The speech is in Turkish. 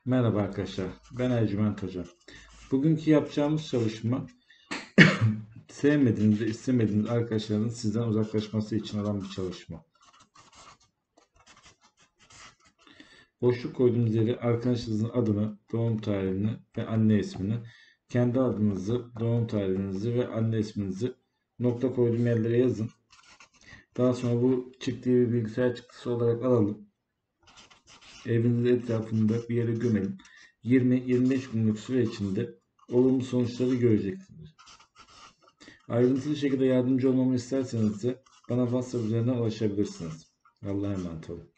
Merhaba arkadaşlar, ben Ercüment Hoca. Bugünkü yapacağımız çalışma, sevmediğiniz ve istemediğiniz arkadaşlarınız sizden uzaklaşması için olan bir çalışma. Boşluk koyduğunuz yere arkadaşınızın adını, doğum tarihini ve anne ismini, kendi adınızı, doğum tarihinizi ve anne isminizi nokta koyduğum yerlere yazın. Daha sonra bu çıktığı bir bilgisayar çıktısı olarak alalım. Evinizin etrafında bir yere gömelim. 20-25 günlük süre içinde olumlu sonuçları göreceksiniz. Ayrıntılı şekilde yardımcı olmamı isterseniz de bana WhatsApp üzerinden ulaşabilirsiniz. Allah'a emanet olun.